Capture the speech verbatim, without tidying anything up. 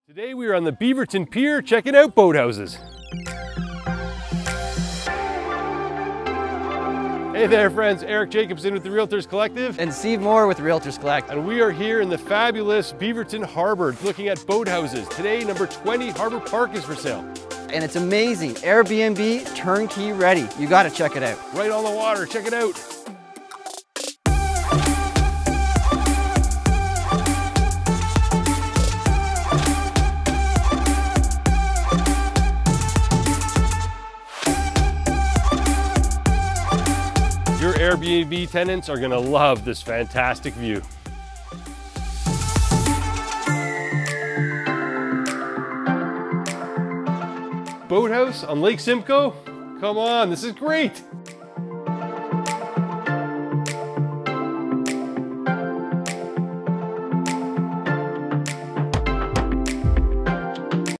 Today we are on the Beaverton Pier checking out boathouses. Hey there friends, Eric Jacobson with the Realtors Collective. And Steve Moore with Realtors Collective. And we are here in the fabulous Beaverton Harbour looking at boathouses. Today number twenty Harbour Park is for sale. And it's amazing, Airbnb turnkey ready. You gotta check it out. Right on the water, check it out. Your Airbnb tenants are gonna love this fantastic view. Boathouse on Lake Simcoe? Come on, this is great.